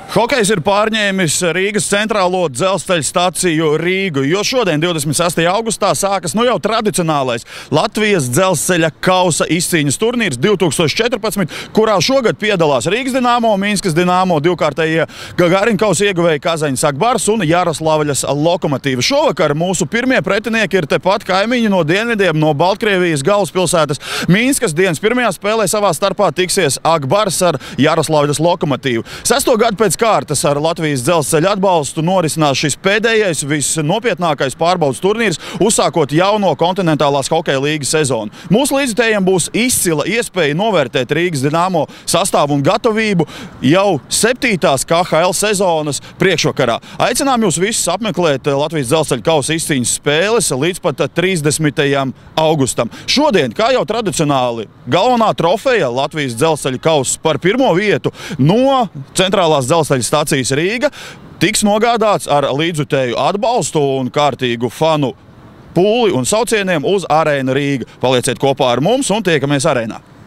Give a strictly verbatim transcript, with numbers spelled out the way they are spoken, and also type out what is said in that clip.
Hokejs ir pārņēmis Rīgas centrālo dzelzceļa staciju Rīgu, jo šodien, divdesmit sestajā augustā, sākas nu jau tradicionālais Latvijas dzelzceļa kausa izcīņas turnīrs divi tūkstoši četrpadsmit, kurā šogad piedalās Rīgas Dinamo, Minskas Dinamo, divkārtējie Gagarin kausa ieguvēji Kazaņas Akbars un Jaroslavļas Lokomotīva. Šovakar mūsu pirmie pretinieki ir tepat kaimiņi no dienvidiem, no Baltkrievijas galvaspilsētas Minskas. Dienas pirmajā spēlē savā starpā tiksies Akbars ar Jaroslavļas Lokomotīvu. Sesto gadu pēc kārtas ar Latvijas dzelzceļa atbalstu norisinās šis pēdējais, visnopietnākais pārbaudas turnīrs, uzsākot jauno kontinentālās hokeja līgas sezonu. Mūsu līdzjutējiem būs izcila iespēja novērtēt Rīgas Dinamo sastāvu un gatavību jau septītās K H L sezonas priekšvakarā. Aicinām jūs visus apmeklēt Latvijas dzelzceļa kausa izcīņas spēles līdz pat trīsdesmitajam augustam. Šodien, kā jau tradicionāli, galvenā trofeja Latvijas dzelzceļa kausa par pirmo vietu no centrālās dzelzceļa stacijas Rīga tiks nogādāts ar līdzjutēju atbalstu un kārtīgu fanu pūli un saucieniem uz Arēnu Rīga. Palieciet kopā ar mums un tiekamies arēnā!